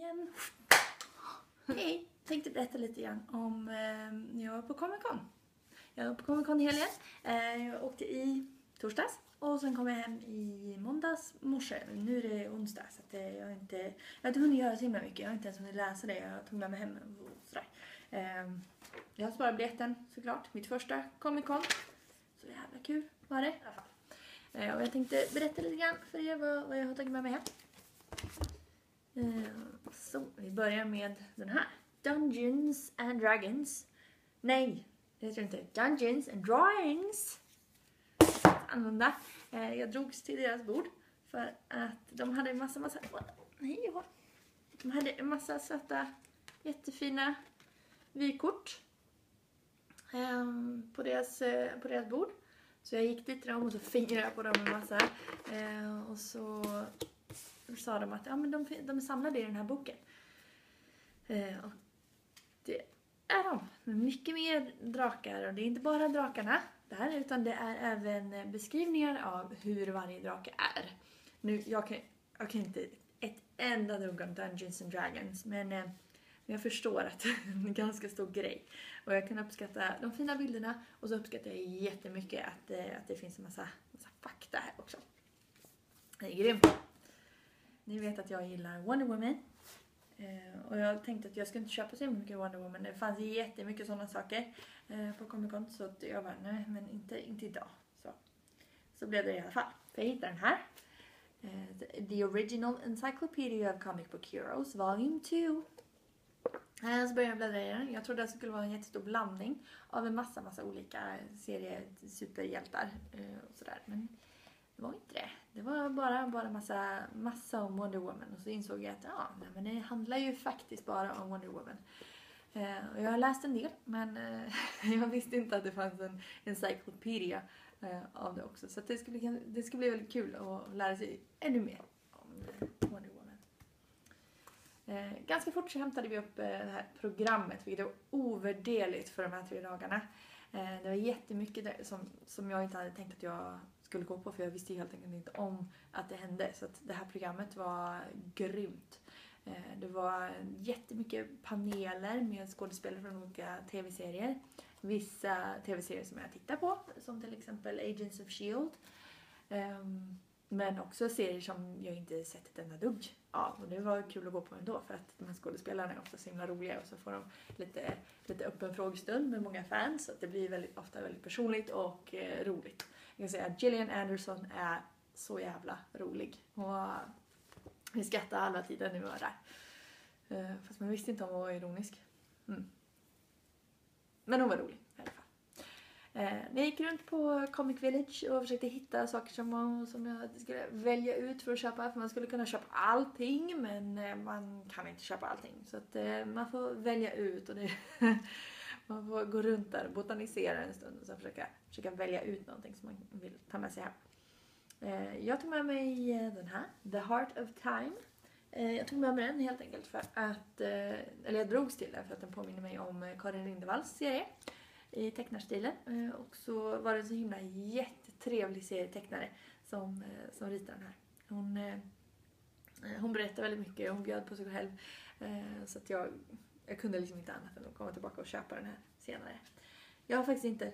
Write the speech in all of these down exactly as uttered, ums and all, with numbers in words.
igen! Hej! Tänkte berätta lite grann om eh, när jag var på Comic Con. Jag var på Comic Con i helgen. Eh, jag åkte i torsdags och sen kom jag hem i måndags morse. Nu är det onsdag så att, eh, jag har inte, jag har inte hunnit göra så himla mycket. Jag har inte ens hunnit läsa det. Jag tog med mig hem och sådär. Eh, jag har sparat biljetten såklart. Mitt första Comic Con. Så jävla kul var det i alla fall. Eh, och jag tänkte berätta lite grann för er vad, vad jag har tagit med mig hem. Uh, så vi börjar med den här. Dungeons and Dragons. Nej, det heter inte. Dungeons and Drawings. Annorlunda. Uh, jag drogs till deras bord. För att de hade en massa, massa... Nej, de hade en massa söta, jättefina vykort. Um, på, deras, uh, på deras bord. Så jag gick dit till dem och så fingrade jag på dem en massa. Uh, och så... Då sa de att ja, men de, de är samlade i den här boken. Eh, och det är de. Mycket mer drakar. Och det är inte bara drakarna där. Utan det är även beskrivningar av hur varje drake är. Nu, jag kan, jag kan inte ett enda dugg om Dungeons and Dragons. Men, eh, men jag förstår att det är en ganska stor grej. Och jag kan uppskatta de fina bilderna. Och så uppskattar jag jättemycket att, eh, att det finns en massa, massa fakta här också. Det är grymt. Ni vet att jag gillar Wonder Woman. Eh, och jag tänkte att jag skulle inte köpa så mycket Wonder Woman. Det fanns jättemycket sådana saker eh, på Comic Con. Så att jag bara, nej men inte, inte idag. Så, så blev det i alla fall. För jag hittade den här. Eh, the, the Original Encyclopedia of Comic Book Heroes, Volume two. Eh, så började jag bläddra i den. Jag trodde att det skulle vara en jättestor blandning av en massa, massa olika serier superhjältar. Eh, och sådär. Men det var inte det. Det var bara, bara massa, massa om Wonder Woman. Och så insåg jag att ja, nej, men det handlar ju faktiskt bara om Wonder Woman. Eh, och jag har läst en del. Men eh, jag visste inte att det fanns en encyclopedia eh, av det också. Så att det, ska bli, det ska bli väldigt kul att lära sig ännu mer om eh, Wonder Woman. Eh, ganska fort så hämtade vi upp eh, det här programmet. Vilket var ovärderligt för de här tre dagarna. Eh, det var jättemycket där som, som jag inte hade tänkt att jag skulle gå på, för jag visste helt enkelt inte om att det hände. Så att det här programmet var grymt. Det var jättemycket paneler med skådespelare från olika tv-serier. Vissa tv-serier som jag tittar på, som till exempel Agents of Shield. Men också serier som jag inte sett ett enda dugg av. Och det var kul att gå på ändå, för att de här skådespelarna är ofta så himla roliga. Och så får de lite, lite öppen frågestund med många fans. Så att det blir väldigt, ofta väldigt personligt och eh, roligt. Jag kan säga att Gillian Anderson är så jävla rolig. Och vi skrattar alla tiden nu var där. Uh, fast man visste inte om hon var ironisk. Mm. Men hon var rolig i alla fall. Uh, jag gick runt på Comic Village och försökte hitta saker som, man, som jag skulle välja ut för att köpa. För man skulle kunna köpa allting, men uh, man kan inte köpa allting. Så att uh, man får välja ut och det... Man får gå runt där och botanisera en stund och så försöka, försöka välja ut någonting som man vill ta med sig hem. Eh, jag tog med mig den här, The Heart of Time. Eh, jag tog med mig den helt enkelt för att, eh, eller jag drogs till den för att den påminner mig om Karin Lindevalls serie i tecknarstilen. Eh, och så var det en så himla jättetrevlig serietecknare som, eh, som ritade den här. Hon, eh, hon berättade väldigt mycket och hon bjöd på sig själv. Eh, så att jag... Jag kunde liksom inte annat än att komma tillbaka och köpa den här senare. Jag har faktiskt inte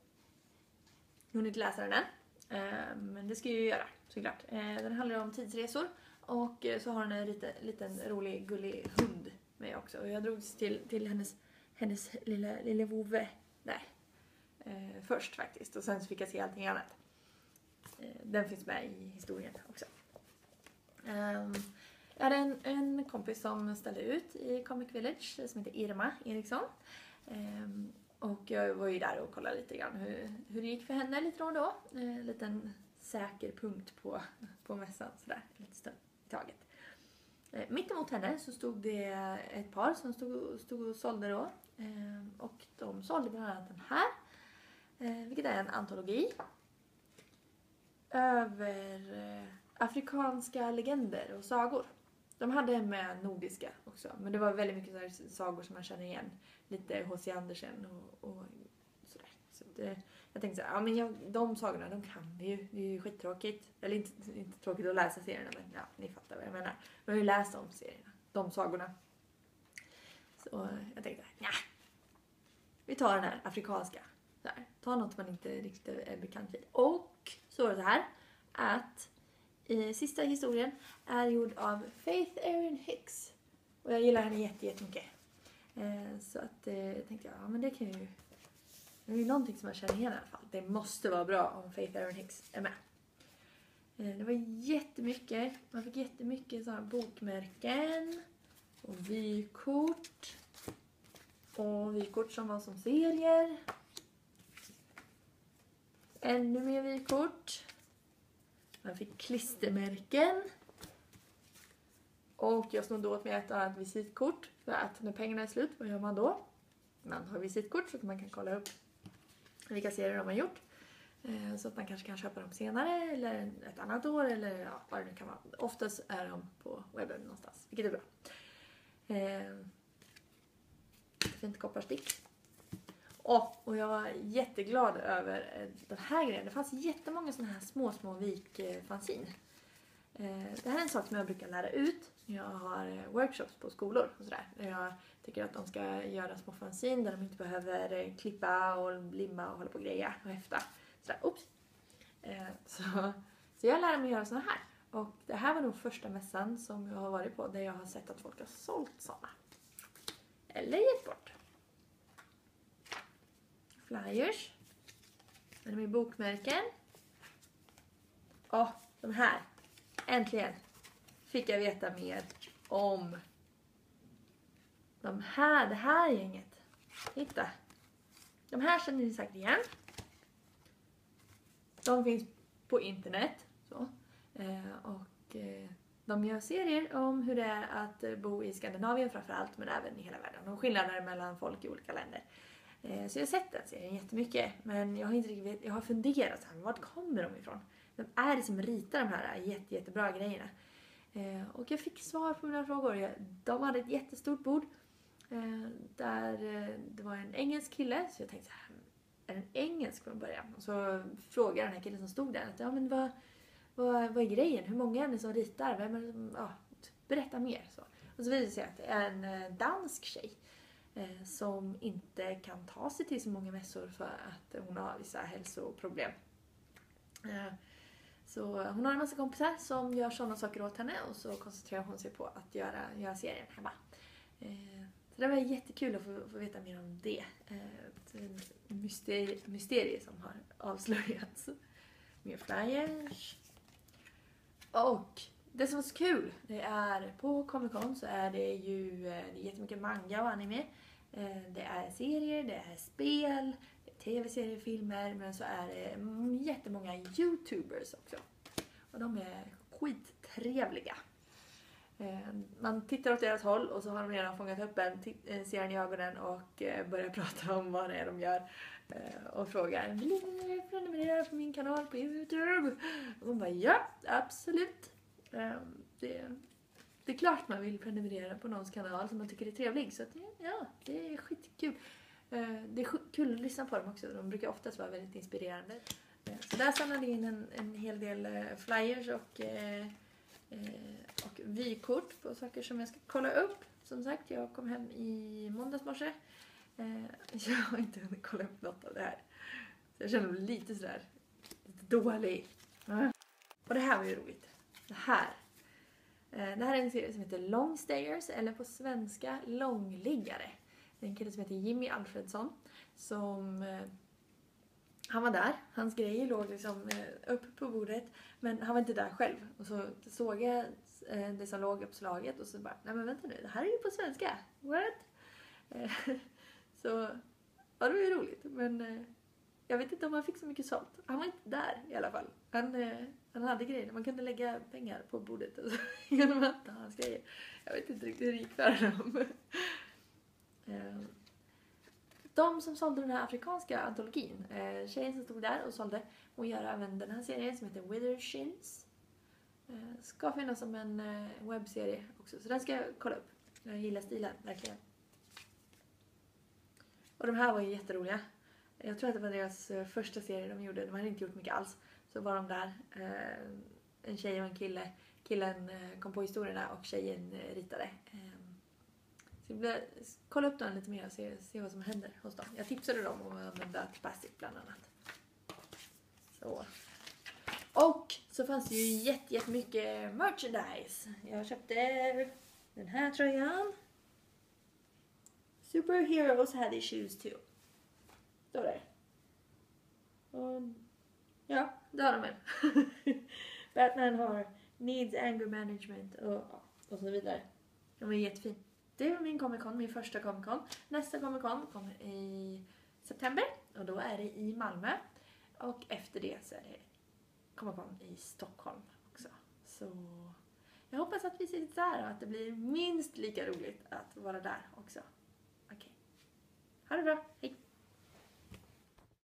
hunnit läsa den än. Men det ska jag ju göra, såklart. Den handlar om tidsresor. Och så har den en liten, liten rolig, gullig hund med också. Och jag drogs till, till hennes, hennes lilla, lilla vovve där. Först faktiskt. Och sen så fick jag se allting annat. Den finns med i historien också. Jag hade en, en kompis som ställde ut i Comic Village som heter Irma Eriksson. Ehm, och jag var ju där och kollade lite grann hur, hur det gick för henne lite då och då. En liten säker punkt på, på mässan sådär, lite stund i taget. Ehm, mitt emot henne så stod det ett par som stod, stod och sålde då. Ehm, och de sålde bland annat den här. Ehm, vilket är en antologi. Över eh, afrikanska legender och sagor. De hade med nordiska också. Men det var väldigt mycket så här sagor som man känner igen. Lite H C Andersen och, och sådär. Så det, jag tänkte så här, ja men jag, de sagorna, de kan vi ju. Det är ju skittråkigt. Eller inte, inte tråkigt att läsa serierna, men ja, ni fattar vad jag menar. Vi har ju läst om serierna. de sagorna. Så jag tänkte, nej. Vi tar den här afrikanska. Så här, ta något man inte riktigt är bekant vid. Och så är det så här att eh, sista historien är gjord av Faith Erin Hicks. Och jag gillar henne jätte, jättemycket. Eh, så att eh, tänkte jag, ja men det kan ju... Det är ju någonting som jag känner igen i alla fall. Det måste vara bra om Faith Erin Hicks är med. Eh, det var jättemycket. Man fick jättemycket sådana bokmärken. Och vykort. Och vykort som var som serier. Ännu mer vykort. Man fick klistermärken. Och jag snodde åt mig ett annat visitkort. För att när pengarna är slut, vad gör man då? Man har visitkort så att man kan kolla upp vilka serier de har gjort. Så att man kanske kan köpa dem senare eller ett annat år eller ja, vad det nu kan vara. Oftast är de på webben någonstans, vilket är bra. Eh, fint kopparstick. Och, och jag var jätteglad över den här grejen. Det fanns jättemånga sådana här små, små vikfanzin. Eh, det här är en sak som jag brukar lära ut. Jag har workshops på skolor och sådär. Jag tycker att de ska göra små fanzin där de inte behöver klippa och limma och hålla på och greja och häfta. Sådär, oops. Eh, så, så jag lärde mig göra sådana här. Och det här var nog första mässan som jag har varit på där jag har sett att folk har sålt sådana. Eller gett bort. Flyers. Med min bokmärken. Och de här. Äntligen fick jag veta mer om de här, det här gänget. Titta. De här känner ni säkert igen. De finns på internet. Så. Eh, och eh, de gör serier om hur det är att bo i Skandinavien framförallt. Men även i hela världen. De skillnader mellan folk i olika länder. Eh, så jag har sett den serien jättemycket. Men jag har inte riktigt, jag har funderat så här, vart kommer de ifrån? Vem är det som ritar de här jätte, jättebra grejerna? Eh, och jag fick svar på mina frågor. Jag, de hade ett jättestort bord. Eh, där eh, det var en engelsk kille. Så jag tänkte så här, är det en engelsk från början? Och så frågade den här killen som stod där. Att, ja, men vad, vad, vad är grejen? Hur många är det som ritar? Vem är det som, ja, berätta mer. Så. Och så visade det sig att det är en eh, dansk tjej. Eh, som inte kan ta sig till så många mässor för att hon har vissa hälsoproblem. Eh, Så hon har en massa kompisar som gör sådana saker åt henne. Och så koncentrerar hon sig på att göra, göra serien hemma. Eh, så det var jättekul att få, få veta mer om det. Eh, ett mysterie, mysterie som har avslöjats. Mer flyers. Och det som var så kul, det är på Comic Con så är det ju det är jättemycket manga och anime. Eh, det är serier, det är spel, tv-serier, filmer, men så är det jättemånga YouTubers också. Och de är skittrevliga. Man tittar åt deras håll och så har de redan fångat upp en, ser en i ögonen och börjar prata om vad det är de gör. Och frågar, vill ni prenumerera på min kanal på YouTube? Och de bara, ja, absolut. Det, det är klart man vill prenumerera på någons kanal som man tycker är trevlig. Så att, ja, det är skitkul. Det är kul att lyssna på dem också. De brukar oftast vara väldigt inspirerande. Så där samlade jag in en, en hel del flyers och, och vykort på saker som jag ska kolla upp. Som sagt, jag kom hem i måndags morse. Jag har inte hunnit kolla upp något av det här. Så jag känner mig lite sådär lite dålig. Och det här var ju roligt. Det här. Det här är en serie som heter Longstayers, eller på svenska Långliggare. Det är en kille som heter Jimmy Alfredsson som eh, han var där. Hans grejer låg liksom eh, upp på bordet, men han var inte där själv. Och så såg jag eh, det som låg uppslaget och så bara, nej men vänta nu, det här är ju på svenska. What? Eh, så ja, det var ju roligt, men eh, jag vet inte om han fick så mycket sånt. Han var inte där i alla fall. Han, eh, han hade grejer. Man kunde lägga pengar på bordet och så genom att ta hans grejer. Jag vet inte riktigt hur det gick för dem. De som sålde den här afrikanska antologin, tjejen som stod där och sålde, hon gör även den här serien som heter Wither Shins. Ska finnas som en webbserie också, så den ska jag kolla upp. Jag gillar stilen, verkligen. Och de här var ju jätteroliga. Jag tror att det var deras första serie de gjorde, de hade inte gjort mycket alls. Så var de där, en tjej och en kille, killen eh, kom på historierna och tjejen eh, ritade. Ehm, så jag vill kolla upp dem lite mer och se, se vad som händer hos dem. Jag tipsade dem om att använda Classic bland annat. Så. Och så fanns det ju jätte, jättemycket merchandise. Jag köpte den här tröjan. Superheroes had issues too. Står det. Och, ja, det har de väl. Batman har needs anger management och, och så vidare. De är jättefin. Det var min Comic Con, min första Comic Con. Nästa Comic Con kommer i september och då är det i Malmö. Och efter det så är det Comic Con i Stockholm också. Så jag hoppas att vi ses där och att det blir minst lika roligt att vara där också. Okej. Okay. Ha det bra. Hej!